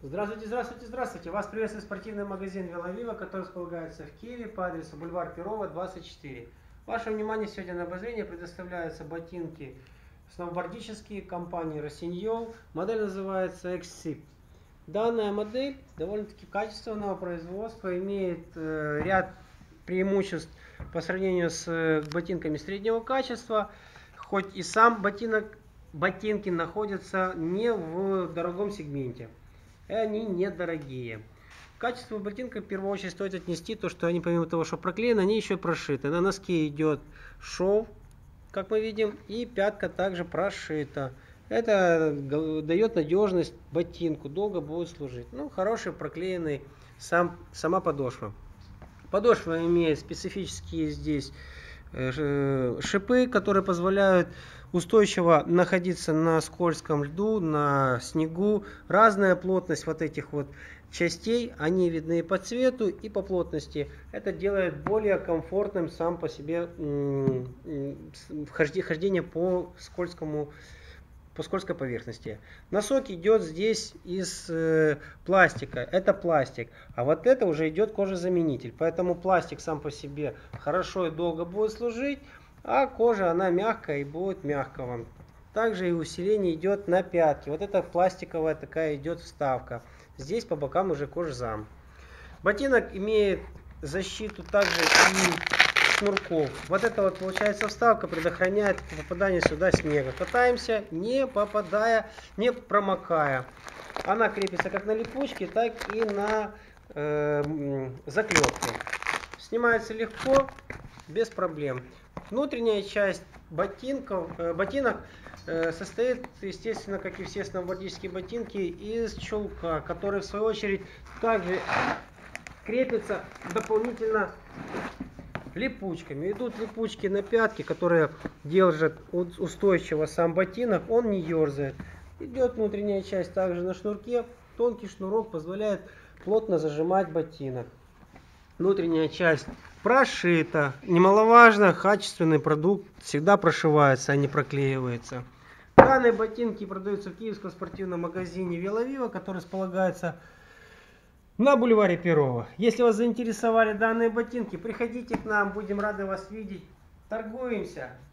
Здравствуйте, здравствуйте, здравствуйте! Вас приветствует спортивный магазин Веловива, который располагается в Киеве по адресу бульвар Перова, 24. Вашему вниманию сегодня на обозрение предоставляются ботинки сноубордические компании Rossignol. Модель называется XSIP. Данная модель довольно-таки качественного производства, имеет ряд преимуществ по сравнению с ботинками среднего качества, хоть и сам ботинки находятся не в дорогом сегменте. И они недорогие. Качество ботинка в первую очередь стоит отнести то, что они помимо того, что проклеены, они еще прошиты. На носке идет шов, как мы видим, и пятка также прошита. Это дает надежность ботинку, долго будет служить. Ну, хороший проклеенный сама подошва. Подошва имеет специфические здесь шипы, которые позволяют устойчиво находиться на скользком льду, на снегу. Разная плотность вот этих вот частей, они видны и по цвету, и по плотности. Это делает более комфортным сам по себе хождение по скользкой поверхности. Носок идет здесь из пластика, это пластик, а вот это уже идет кожезаменитель, поэтому пластик сам по себе хорошо и долго будет служить, а кожа она мягкая и будет мягко вам. Также и усиление идет на пятки, вот это пластиковая такая идет вставка, здесь по бокам уже кожзам. Ботинок имеет защиту также и шнурков. Вот это вот получается вставка предохраняет попадание сюда снега. Катаемся не попадая, не промокая. Она крепится как на липучке, так и на заклепке. Снимается легко, без проблем. Внутренняя часть ботинок состоит, естественно, как и все сноубордические ботинки, из чулка, который в свою очередь также крепится дополнительно липучками. Идут липучки на пятки, которые держат устойчиво сам ботинок, он не ерзает. Идет внутренняя часть также на шнурке, тонкий шнурок позволяет плотно зажимать ботинок. Внутренняя часть прошита. Немаловажно, качественный продукт всегда прошивается, а не проклеивается. Данные ботинки продаются в киевском спортивном магазине Веловива, который располагается на бульваре Перова. Если вас заинтересовали данные ботинки, приходите к нам, будем рады вас видеть. Торгуемся.